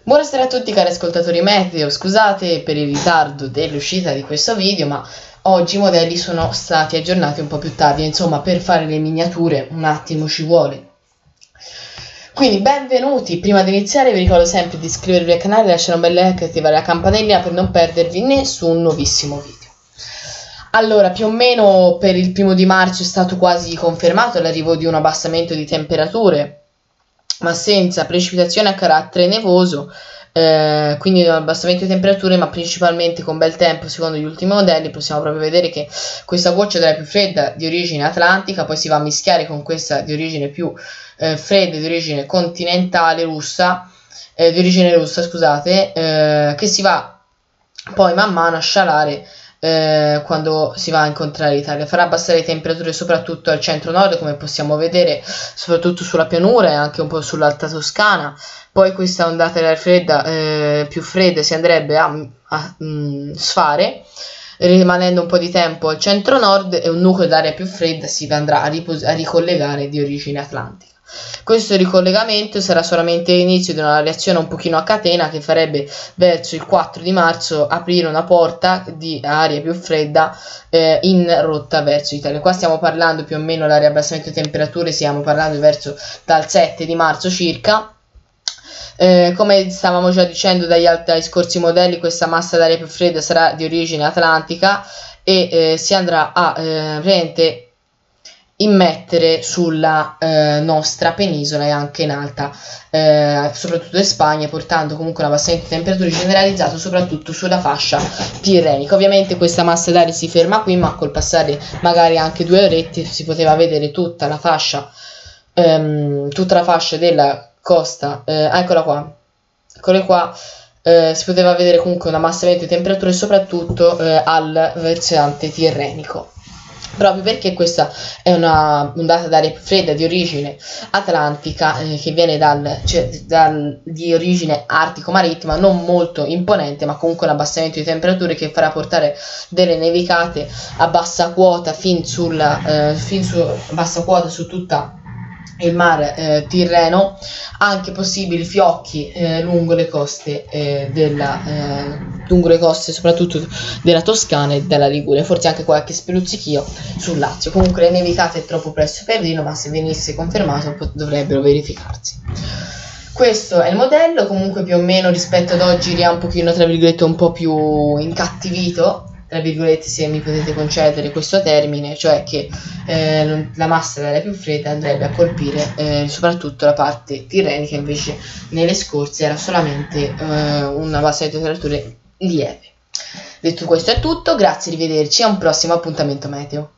Buonasera a tutti cari ascoltatori meteo, scusate per il ritardo dell'uscita di questo video, ma oggi i modelli sono stati aggiornati un po' più tardi, insomma per fare le miniature un attimo ci vuole. Quindi benvenuti, prima di iniziare vi ricordo sempre di iscrivervi al canale, lasciare un bel like e attivare la campanella per non perdervi nessun nuovissimo video. Allora, più o meno per il 1° è stato quasi confermato l'arrivo di un abbassamento di temperature, ma senza precipitazione a carattere nevoso, quindi un abbassamento di temperature ma principalmente con bel tempo. Secondo gli ultimi modelli possiamo proprio vedere che questa goccia della più fredda di origine atlantica poi si va a mischiare con questa di origine più fredda, di origine continentale russa, di origine russa, scusate, che si va poi man mano a scialare quando si va a incontrare l'Italia. Farà abbassare le temperature soprattutto al centro-nord, come possiamo vedere, soprattutto sulla pianura e anche un po' sull'Alta Toscana. Poi questa ondata d'aria fredda, più fredda, si andrebbe a sfare, rimanendo un po' di tempo al centro-nord, e un nucleo d'aria più fredda si andrà a ricollegare di origine atlantica. Questo ricollegamento sarà solamente l'inizio di una reazione un pochino a catena che farebbe verso il 4 di marzo aprire una porta di aria più fredda in rotta verso l'Italia. Qua stiamo parlando più o meno l'area abbassamento di temperature, stiamo parlando verso dal 7 di marzo circa. Come stavamo già dicendo dagli scorsi modelli, questa massa d'aria più fredda sarà di origine atlantica e si andrà a immettere sulla nostra penisola e anche in alta, soprattutto in Spagna, portando comunque un abbassamento di temperature generalizzato soprattutto sulla fascia tirrenica. Ovviamente questa massa d'aria si ferma qui, ma col passare magari anche 2 orette si poteva vedere tutta la fascia della costa, eccola qua, eccole qua. Si poteva vedere comunque un abbassamento di temperature soprattutto al versante tirrenico, proprio perché questa è una ondata d'aria più fredda di origine atlantica, che viene di origine artico-marittima, non molto imponente, ma comunque un abbassamento di temperature che farà portare delle nevicate a bassa quota bassa quota su tutta il mare Tirreno, anche possibili fiocchi lungo le coste soprattutto della Toscana e della Liguria, forse anche qualche speluzzichio sul Lazio. Comunque le nevicate è troppo presto per dirlo, ma se venisse confermato dovrebbero verificarsi. Questo è il modello, comunque più o meno rispetto ad oggi è un pochino, tra virgolette, un po' più incattivito, tra virgolette, se mi potete concedere questo termine, cioè che la massa d'aria più fredda andrebbe a colpire soprattutto la parte tirrenica, invece nelle scorse era solamente una bassa di temperature lieve. Detto questo è tutto, grazie, arrivederci, a un prossimo appuntamento meteo.